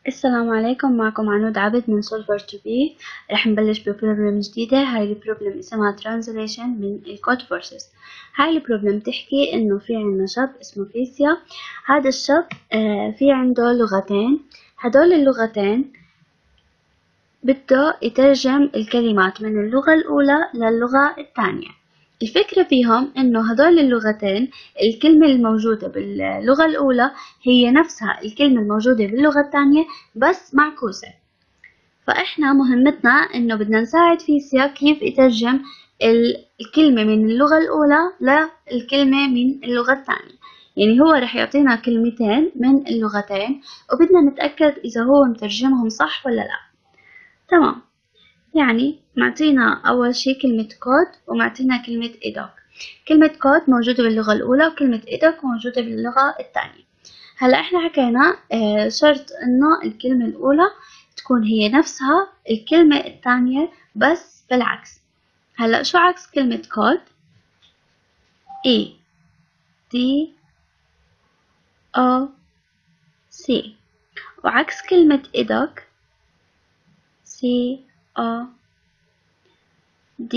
السلام عليكم، معكم عنود عبد من Solver to be. رح نبلش ببروبلم جديدة. هاي البروبلم اسمها Translation من الكود فورسز. هاي البروبلم تحكي انه في عنا شاب اسمه فيسيا. هذا الشاب في عنده لغتين. هدول اللغتين بده يترجم الكلمات من اللغة الأولى للغة الثانية. الفكرة فيهم إنه هدول اللغتين الكلمة الموجودة باللغة الأولى هي نفسها الكلمة الموجودة باللغة الثانية بس معكوسة. فإحنا مهمتنا إنه بدنا نساعد فيسيا كيف يترجم الكلمة من اللغة الأولى للكلمة من اللغة الثانية. يعني هو رح يعطينا كلمتين من اللغتين وبدنا نتأكد إذا هو مترجمهم صح ولا لا. تمام، يعني معطينا أول شي كلمة كود ومعطينا كلمة إيدوك. كلمة كود موجودة باللغة الأولى وكلمة إيدوك موجودة باللغة الثانية. هلا إحنا حكينا شرط إنه الكلمة الأولى تكون هي نفسها الكلمة الثانية بس بالعكس. هلا شو عكس كلمة كود؟ E D O C. وعكس كلمة إيدوك C O D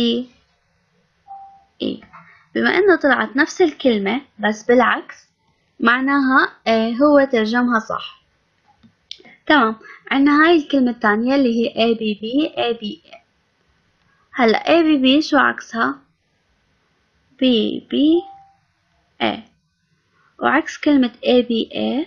E. بما انه طلعت نفس الكلمة بس بالعكس معناها هو ترجمها صح. تمام، عنا هاي الكلمة الثانية اللي هي ABB ABA. هلا ABB شو عكسها؟ BBA. وعكس كلمة ABA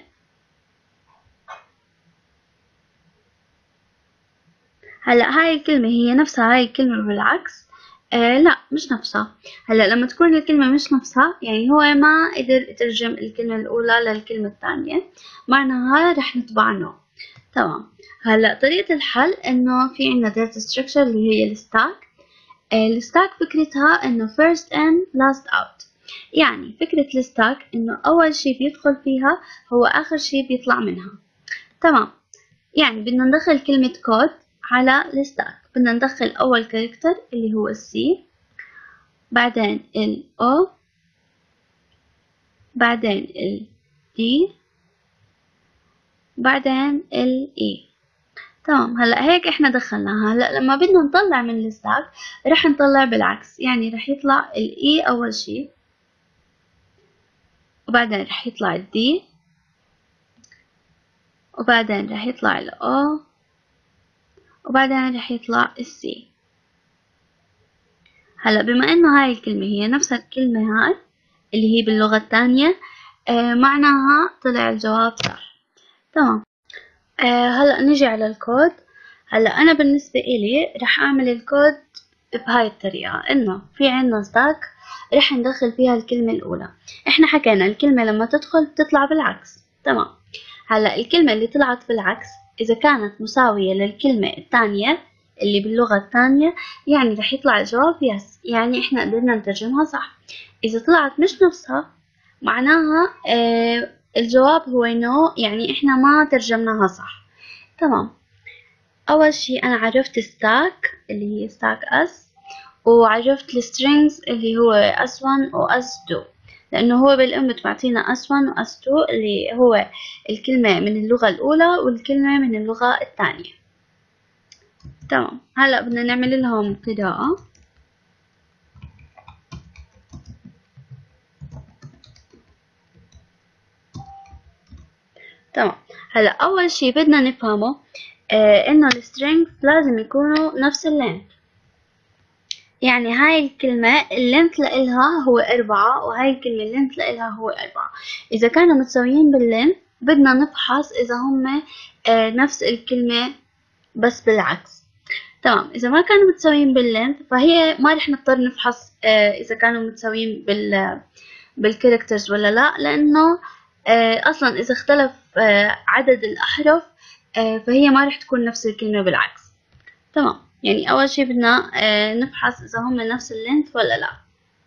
هلا هاي الكلمة هي نفسها هاي الكلمة بالعكس؟ لا مش نفسها. هلا لما تكون الكلمة مش نفسها يعني هو ما قدر يترجم الكلمة الأولى للكلمة الثانية، معناها رح نطبع نو. تمام، هلا طريقة الحل إنه في عنا data structure اللي هي الستاك. الستاك فكرتها إنه first in last out. يعني فكرة الستاك إنه أول شي بيدخل فيها هو آخر شي بيطلع منها. تمام، يعني بدنا ندخل كلمة كود على الستاك. بدنا ندخل أول كاركتر اللي هو السي، بعدين ال O، بعدين ال D، بعدين ال E. تمام، هلا هيك احنا دخلناها. هلا لما بدنا نطلع من الستاك رح نطلع بالعكس، يعني رح يطلع ال E أول شي، وبعدين رح يطلع ال D، وبعدين رح يطلع ال O، وبعدين رح يطلع ال C. هلا بما انه هاي الكلمة هي نفس الكلمة هاي اللي هي باللغة الثانية معناها طلع الجواب صح. تمام، هلا نجي على الكود. هلا انا بالنسبة إلي رح اعمل الكود بهاي الطريقة، انه في عنا ستاك رح ندخل فيها الكلمة الاولى. احنا حكينا الكلمة لما تدخل بتطلع بالعكس. تمام، هلا الكلمة اللي طلعت بالعكس اذا كانت مساوية للكلمة الثانية اللي باللغة الثانية يعني رح يطلع الجواب يس، يعني احنا قدرنا نترجمها صح. اذا طلعت مش نفسها معناها الجواب هو نو، يعني احنا ما ترجمناها صح. تمام، اول شي انا عرفت ستاك اللي هي ستاك اس، وعرفت السترينجز اللي هو اس1 واس2، لانه هو بالام بتعطينا اس1 واس2 اللي هو الكلمة من اللغة الاولى والكلمة من اللغة الثانية. تمام، هلا بدنا نعمل لهم قراءة. تمام، هلا اول شي بدنا نفهمه انه السترينجز لازم يكونوا نفس اللينث. يعني هاي الكلمة اللينث لإلها هو 4 وهاي الكلمة اللينث لإلها هو 4. إذا كانوا متساويين باللينث بدنا نفحص إذا هم نفس الكلمة بس بالعكس. تمام، إذا ما كانوا متساويين باللينث فهي ما رح نضطر نفحص إذا كانوا متساويين بالكاركترز ولا لا، لأنه أصلا إذا اختلف عدد الأحرف فهي ما رح تكون نفس الكلمة بالعكس. تمام، يعني أول شي بدنا نفحص إذا هم نفس اللينث ولا لا.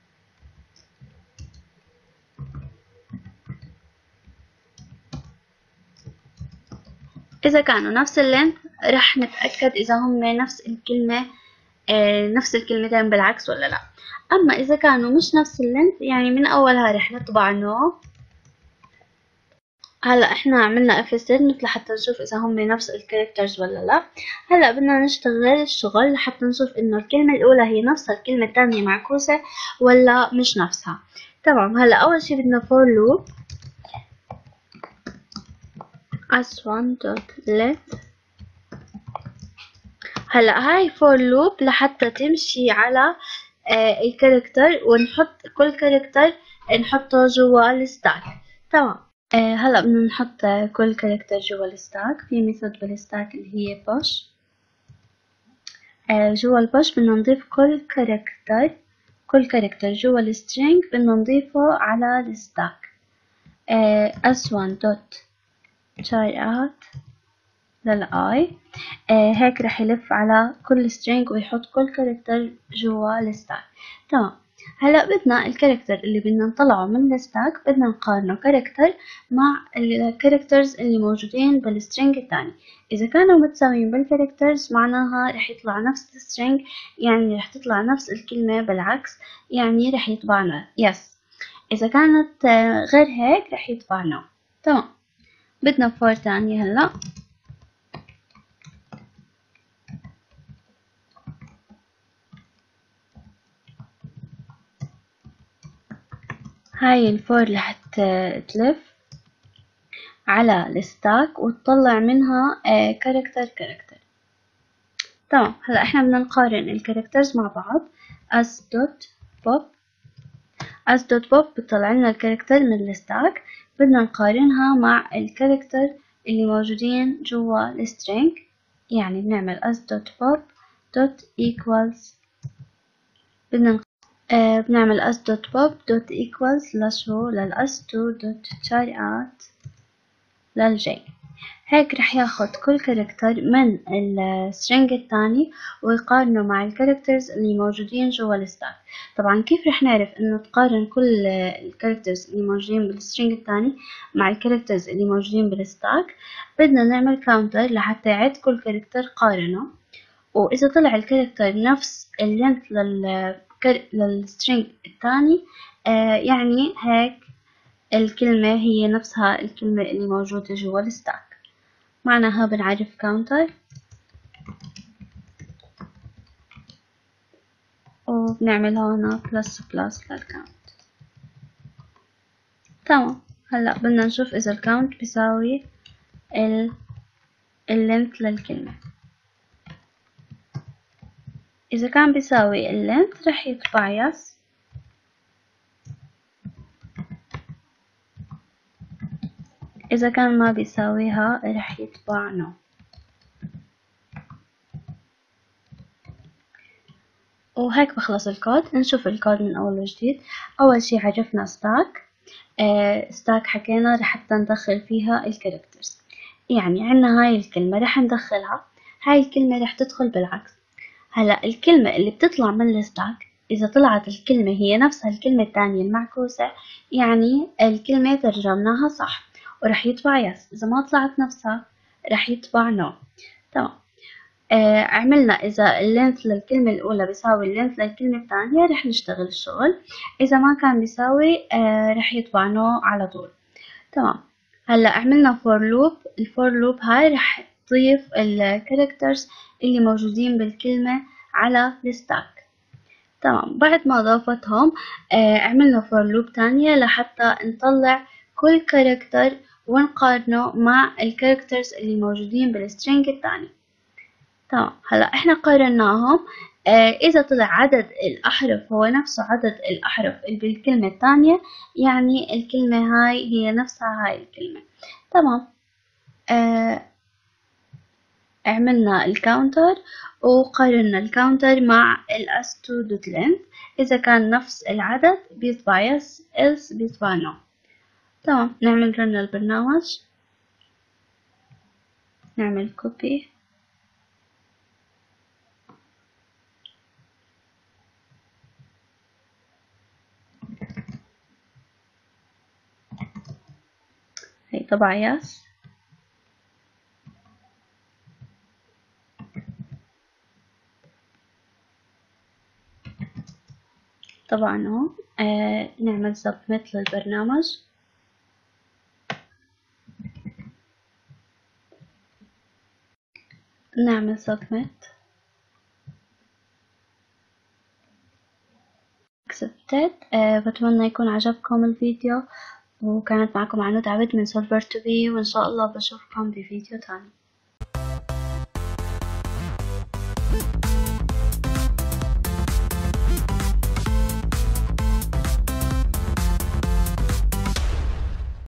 إذا كانوا نفس اللينث رح نتأكد إذا هم نفس الكلمة نفس الكلمتين بالعكس ولا لا. أما إذا كانوا مش نفس اللينث يعني من أولها رح نطبع نو. هلا احنا عملنا F7 لحتى نشوف اذا هم نفس الكاركترز ولا لا. هلا بدنا نشتغل الشغل لحتى نشوف انه الكلمة الاولى هي نفسها الكلمة الثانية معكوسة ولا مش نفسها. تمام. هلا اول شي بدنا for loop as1.let. هلا هاي for loop لحتى تمشي على الكاركتر، ونحط كل كاركتر نحطه جوا الستاك. تمام. هلا بدنا نحط كل كاركتر جوا الستاك. في ميثود بالستاك اللي هي push. جوا البوش بدنا نضيف كل كاركتر جوا السترينج بدنا نضيفه على الستاك. s1.char_out للآي. هيك رح يلف على كل string ويحط كل كاركتر جوا الستاك. تمام. هلا بدنا الكاركتر اللي بدنا نطلعه من الستاك بدنا نقارنه كاركتر مع الكاركترز اللي موجودين بالسترينج الثاني. إذا كانوا متساويين بالكاركترز معناها رح يطلع نفس السترينج، يعني رح تطلع نفس الكلمة، بالعكس يعني رح يطبعنا yes. إذا كانت غير هيك رح يطبع no. تمام. بدنا فور ثانية. هلا هاي الفور رح تلف على الستاك وتطلع منها كاركتر. تمام. هلا احنا بدنا نقارن الكاركترز مع بعض. as.pop بتطلع لنا الكاركتر من الستاك، بدنا نقارنها مع الكاركتر اللي موجودين جوا السترينج، يعني بنعمل as.pop.equals بنعمل as.pop.equals لشو للas2.char_out للجي. هيك رح ياخد كل كاركتر من السترينج الثاني ويقارنه مع الكاركترز اللي موجودين جوا الستاك. طبعا كيف رح نعرف انه تقارن كل الكاركترز اللي موجودين بالسترينج الثاني مع الكاركترز اللي موجودين بالستاك؟ بدنا نعمل كاونتر لحتى يعد كل كاركتر قارنه، وإذا طلع الكاركتر نفس اللينث للسترينج الثاني يعني هيك الكلمة هي نفسها الكلمة اللي موجودة جوا الستاك، معناها بنعرف كاونتر وبنعمل هون بلس للكاونت. تمام. هلا بدنا نشوف إذا الكاونت بيساوي اللينث للكلمة. إذا كان بيساوي اللينث رح يطبع يس، إذا كان ما بيساويها رح يطبع نو. وهيك بخلص الكود. نشوف الكود من أول وجديد. أول شي عرفنا ستاك. ستاك حكينا لحتى ندخل فيها الكاركترز، يعني عنا هاي الكلمة رح ندخلها، هاي الكلمة رح تدخل بالعكس. هلا الكلمة اللي بتطلع من الستاك إذا طلعت الكلمة هي نفسها الكلمة الثانية المعكوسة يعني الكلمة ترجمناها صح ورح يطبع يس. إذا ما طلعت نفسها رح يطبع نو. تمام. عملنا إذا اللينث للكلمة الأولى بيساوي اللينث للكلمة الثانية رح نشتغل الشغل. إذا ما كان بيساوي رح يطبع نو على طول. تمام. هلا عملنا for loop. الفور لوب هاي رح تضيف الكاركترز اللي موجودين بالكلمة على الستاك. تمام. بعد ما ضافتهم عملنا for loop تانية لحتى نطلع كل كاركتر ونقارنه مع الكاركترز اللي موجودين بالسترينج الثاني. تمام. هلا احنا قارناهم. إذا طلع عدد الأحرف هو نفسه عدد الأحرف اللي بالكلمة الثانية يعني الكلمة هاي هي نفسها هاي الكلمة. تمام. عملنا الكاونتر وقارنا الكاونتر مع as2.length. إذا كان نفس العدد بيطبع yes else بيطبع no. تمام. نعمل رن البرنامج، نعمل copy هي طبعا yes. طبعا اهو. نعمل submit للبرنامج. نعمل submit. accepted. بتمنى يكون عجبكم الفيديو، وكانت معكم عنود عبد من solver2be، وإن شاء الله بشوفكم بفيديو تاني.